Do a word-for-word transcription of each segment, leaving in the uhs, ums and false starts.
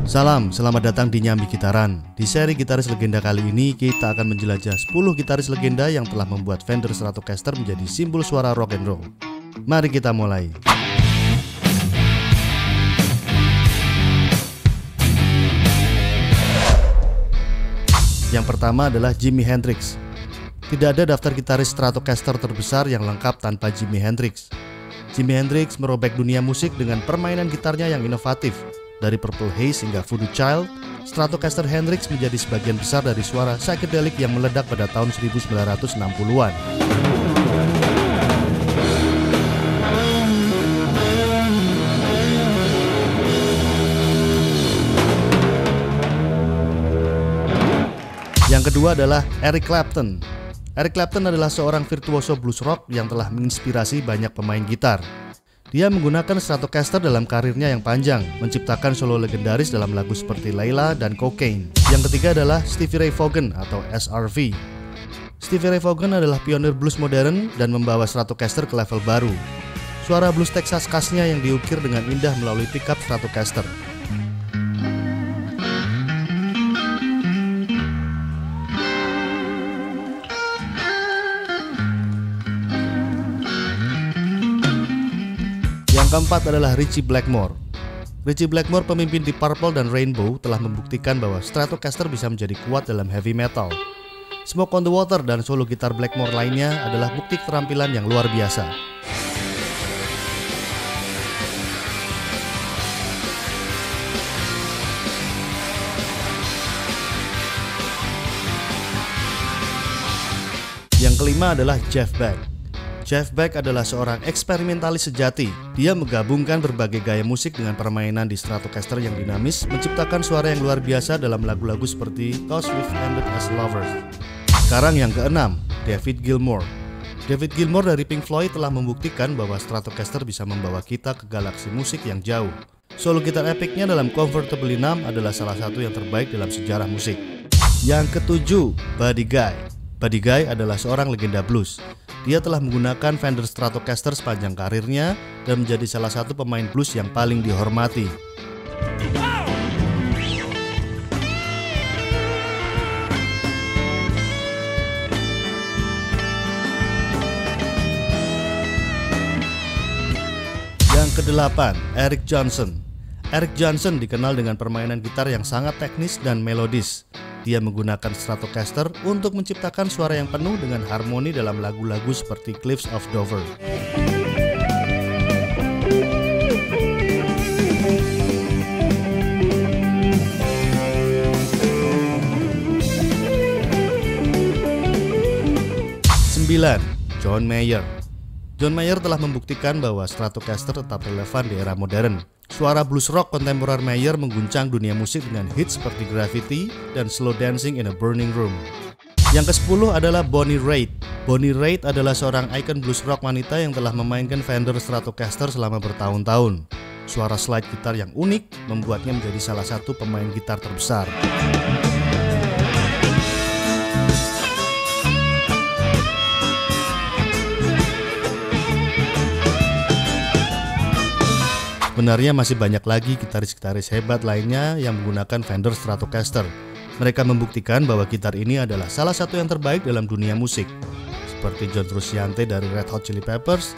Salam, selamat datang di Nyambi Gitaran. Di seri Gitaris Legenda kali ini, kita akan menjelajah sepuluh gitaris legenda yang telah membuat Fender Stratocaster menjadi simbol suara rock and roll. Mari kita mulai. Yang pertama adalah Jimi Hendrix. Tidak ada daftar gitaris Stratocaster terbesar yang lengkap tanpa Jimi Hendrix. Jimi Hendrix merobek dunia musik dengan permainan gitarnya yang inovatif. Dari Purple Haze hingga Voodoo Child, Stratocaster Hendrix menjadi sebagian besar dari suara psychedelic yang meledak pada tahun seribu sembilan ratus enam puluhan. Yang kedua adalah Eric Clapton. Eric Clapton adalah seorang virtuoso blues rock yang telah menginspirasi banyak pemain gitar. Dia menggunakan Stratocaster dalam karirnya yang panjang, menciptakan solo legendaris dalam lagu seperti Layla dan Cocaine. Yang ketiga adalah Stevie Ray Vaughan atau S R V. Stevie Ray Vaughan adalah pionir blues modern dan membawa Stratocaster ke level baru. Suara blues Texas khasnya yang diukir dengan indah melalui pickup Stratocaster. Yang keempat adalah Ritchie Blackmore. Ritchie Blackmore, pemimpin di Purple dan Rainbow, telah membuktikan bahwa Stratocaster bisa menjadi kuat dalam heavy metal. Smoke on the Water dan solo gitar Blackmore lainnya adalah bukti keterampilan yang luar biasa. Yang kelima adalah Jeff Beck. Jeff Beck adalah seorang eksperimentalis sejati. Dia menggabungkan berbagai gaya musik dengan permainan di Stratocaster yang dinamis, menciptakan suara yang luar biasa dalam lagu-lagu seperti "Cause We've Ended as Lovers". Sekarang yang keenam, David Gilmour. David Gilmour dari Pink Floyd telah membuktikan bahwa Stratocaster bisa membawa kita ke galaksi musik yang jauh. Solo gitar epicnya dalam Comfortably Numb adalah salah satu yang terbaik dalam sejarah musik. Yang ketujuh, Buddy Guy. Buddy Guy adalah seorang legenda blues. Dia telah menggunakan Fender Stratocaster sepanjang karirnya dan menjadi salah satu pemain blues yang paling dihormati. Yang kedelapan, Eric Johnson. Eric Johnson dikenal dengan permainan gitar yang sangat teknis dan melodis. Dia menggunakan Stratocaster untuk menciptakan suara yang penuh dengan harmoni dalam lagu-lagu seperti Cliffs of Dover. Sembilan, John Mayer. John Mayer telah membuktikan bahwa Stratocaster tetap relevan di era modern. Suara blues rock kontemporer Mayer mengguncang dunia musik dengan hits seperti Gravity dan Slow Dancing in a Burning Room. Yang kesepuluh adalah Bonnie Raitt. Bonnie Raitt adalah seorang ikon blues rock wanita yang telah memainkan Fender Stratocaster selama bertahun-tahun. Suara slide gitar yang unik membuatnya menjadi salah satu pemain gitar terbesar. Sebenarnya masih banyak lagi gitaris-gitaris hebat lainnya yang menggunakan Fender Stratocaster. Mereka membuktikan bahwa gitar ini adalah salah satu yang terbaik dalam dunia musik, seperti John Frusciante dari Red Hot Chili Peppers,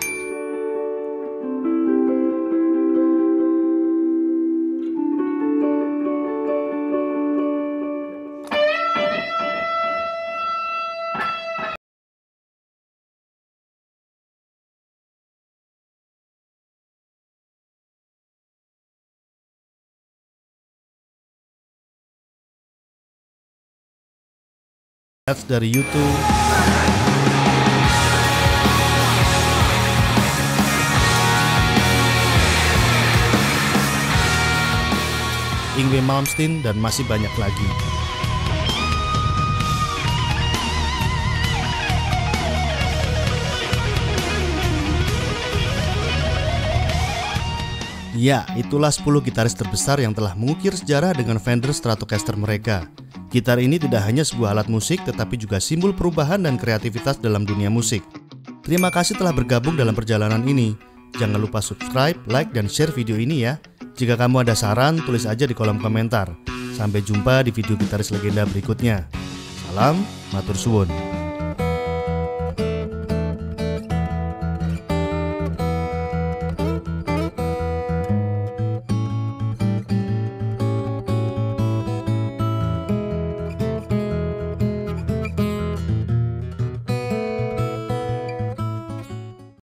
dari U two, Yngwie Malmsteen, dan masih banyak lagi. Ya, itulah sepuluh gitaris terbesar yang telah mengukir sejarah dengan Fender Stratocaster mereka. Gitar ini tidak hanya sebuah alat musik, tetapi juga simbol perubahan dan kreativitas dalam dunia musik. Terima kasih telah bergabung dalam perjalanan ini. Jangan lupa subscribe, like, dan share video ini ya. Jika kamu ada saran, tulis aja di kolom komentar. Sampai jumpa di video gitaris legenda berikutnya. Salam, matur suwun.